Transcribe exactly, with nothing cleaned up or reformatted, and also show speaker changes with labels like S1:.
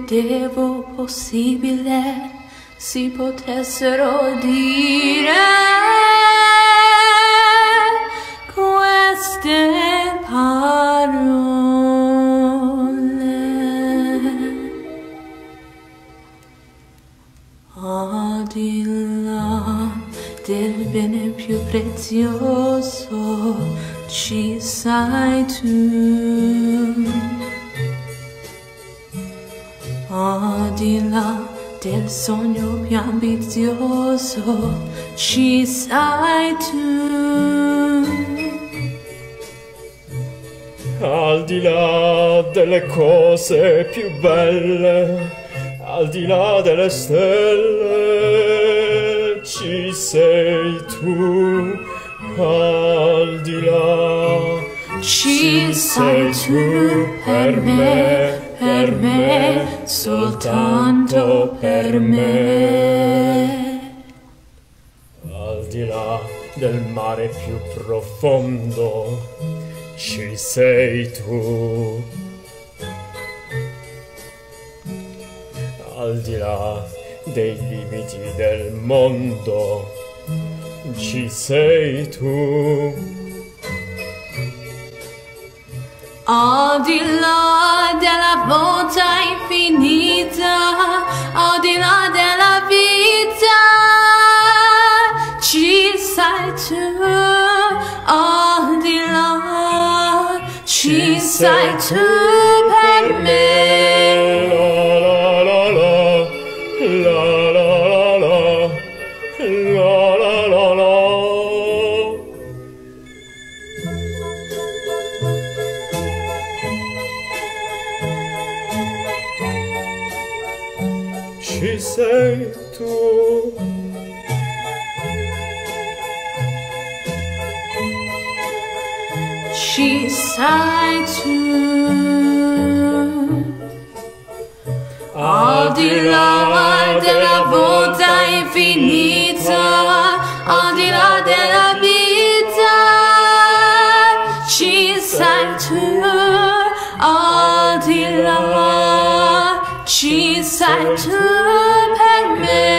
S1: credevo possibile si potessero dire queste parole. Al di là del bene più prezioso ci sei tu. Al di là del sogno più ambizioso ci sei tu.
S2: Al di là delle cose più belle, al di là delle stelle, ci sei tu. Al di là
S1: ci sei tu per me, per me, soltanto per me.
S2: Al di là del mare più profondo, ci sei tu. Al di là dei limiti del mondo, ci sei tu.
S1: Al di là della vita infinita, al di là della vita, ci sei tu. Al di là, ci sei tu per me.
S2: La la la la, la la la la, la la la. Ci sei tu.
S1: Ci sei tu. Al di là della vita infinita, al di là della vita, ci sei tu. Al di là, ci sei tu per me.